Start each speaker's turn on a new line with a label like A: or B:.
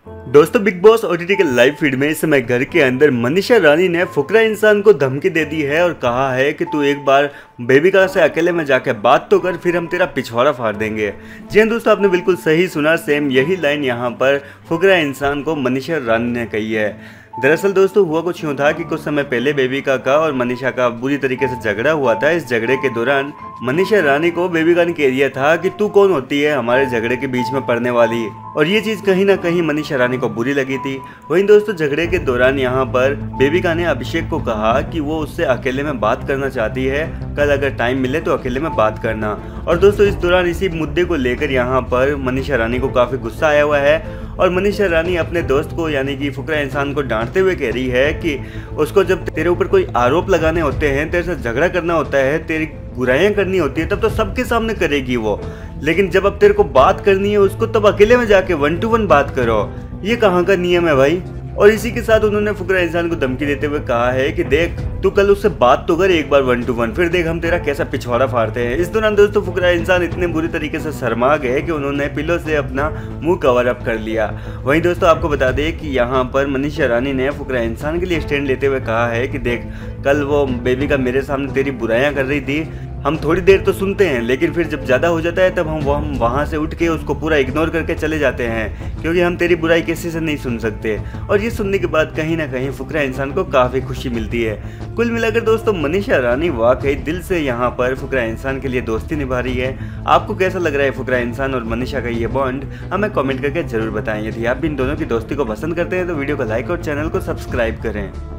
A: दोस्तों Bigg Boss OTT के live feed में इस समय घर के अंदर मनीषा रानी ने फुकरा इंसान को धमकी दे दी है और कहा है कि तू एक बार बेबिका से अकेले में जाके बात तो कर, फिर हम तेरा पिछवाड़ा फाड़ देंगे। जी हाँ दोस्तों, आपने बिल्कुल सही सुना। सेम यही लाइन यहाँ पर फुकरा इंसान को मनीषा रानी ने कही है। दरअसल दोस्तों हुआ कुछ यूँ था कि कुछ समय पहले बेबिका का और मनीषा का बुरी तरीके से झगड़ा हुआ था। इस झगड़े के दौरान मनीषा रानी को बेबिका ने कह दिया था कि तू कौन होती है हमारे झगड़े के बीच में पड़ने वाली, और ये चीज कहीं ना कहीं मनीषा रानी को बुरी लगी थी। वहीं दोस्तों झगड़े के दौरान यहाँ पर बेबिका ने अभिषेक को कहा कि वो उससे अकेले में बात करना चाहती है, कल अगर टाइम मिले तो अकेले में बात करना। और दोस्तों इस दौरान इसी मुद्दे को लेकर यहाँ पर मनीषा रानी को काफी गुस्सा आया हुआ है और मनीषा रानी अपने दोस्त को यानी कि फुकरा इंसान को डांटते हुए कह रही है कि उसको जब तेरे ऊपर कोई आरोप लगाने होते हैं, तेरे से झगड़ा करना होता है, तेरी बुराइयां करनी होती है, तब तो सबके सामने करेगी वो, लेकिन जब अब तेरे को बात करनी है उसको तब अकेले में जाके 1 to 1 बात करो। ये कहाँ का नियम है भाई। और इसी के साथ उन्होंने फुकरा इंसान को धमकी देते हुए कहा है कि देख तू कल उससे बात तो कर एक बार 1 to 1, फिर देख हम तेरा कैसा पिछवाड़ा फाड़ते हैं। इस दौरान दोस्तों फुकरा इंसान इतने बुरी तरीके से शर्मा गए कि उन्होंने पिलो से अपना मुंह कवर अप कर लिया। वहीं दोस्तों आपको बता दें कि यहाँ पर मनीषा रानी ने फुकरा इंसान के लिए स्टैंड लेते हुए कहा है कि देख कल वो बेबिका मेरे सामने तेरी बुराइयां कर रही थी, हम थोड़ी देर तो सुनते हैं लेकिन फिर जब ज़्यादा हो जाता है तब हम वहाँ से उठ के उसको पूरा इग्नोर करके चले जाते हैं, क्योंकि हम तेरी बुराई किसी से नहीं सुन सकते। और ये सुनने के बाद कहीं ना कहीं फुकरा इंसान को काफ़ी खुशी मिलती है। कुल मिलाकर दोस्तों मनीषा रानी वाकई दिल से यहाँ पर फुकरा इंसान के लिए दोस्ती निभा रही है। आपको कैसा लग रहा है फुकरा इंसान और मनीषा का ये बॉन्ड, हमें कमेंट करके जरूर बताएं। यदि आप भी इन दोनों की दोस्ती को पसंद करते हैं तो वीडियो को लाइक और चैनल को सब्सक्राइब करें।